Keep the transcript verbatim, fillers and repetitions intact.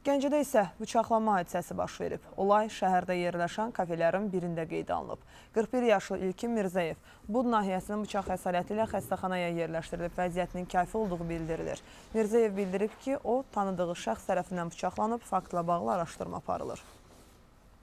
Gəncədə isə bıçaqlanma hadisəsi baş verib. Olay şəhərdə yerləşən kafelerin birində qeydə alınıb. qırx bir yaşlı İlkin Mirzəyev Bud nahiyəsinin bıçaq xəsarəti ilə xəstəxanaya yerləşdirilib. Vəziyyətinin kafi olduğu bildirilir. Mirzəyev bildirib ki, o tanıdığı şəxs tərəfindən bıçaqlanıb, faktla bağlı araşdırma aparılır.